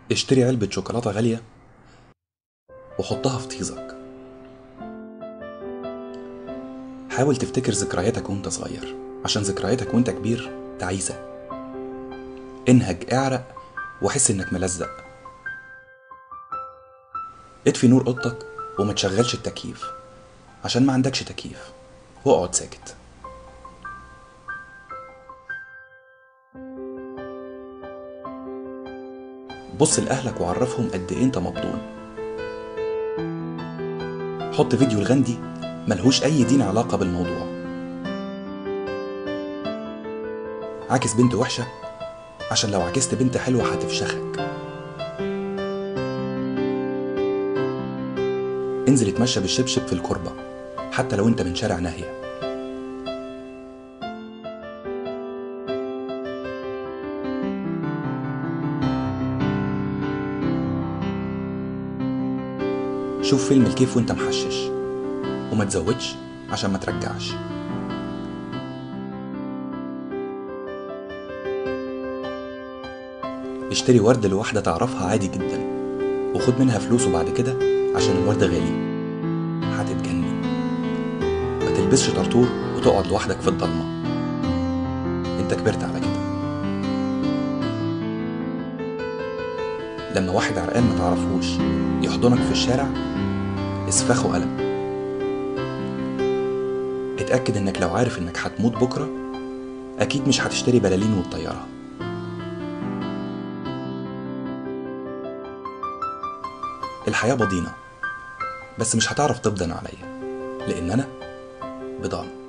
اشتري علبة شوكولاتة غالية وحطها في طيزك. حاول تفتكر ذكرياتك وانت صغير، عشان ذكرياتك وانت كبير تعيسة. انهج، اعرق، وحس انك ملزق. اطفي نور اوضتك وما تشغلش التكييف عشان ما عندكش تكييف، واقعد ساكت. بص لأهلك وعرفهم قد ايه انت مبطون. حط فيديو الغندي ملهوش اي دين علاقة بالموضوع. عاكس بنت وحشة عشان لو عكست بنت حلوة هتفشخك. انزل اتمشى بالشبشب في الكربة حتى لو انت من شارع ناهية. شوف فيلم الكيف وانت محشش، وما تزودش عشان ما ترجعش. اشتري ورد لواحدة تعرفها عادي جدا، وخد منها فلوس وبعد كده عشان الورد غالي هتتجنن. ما تلبسش طرطور وتقعد لوحدك في الضلمة، انت كبرت على كده. لما واحد عرقان ما تعرفوش يحضنك في الشارع اسفخه قلم. اتأكد انك لو عارف انك هتموت بكرة اكيد مش هتشتري بلالين وتطيرها. الحياة بضينة، بس مش هتعرف تبضن عليا لان انا بضان.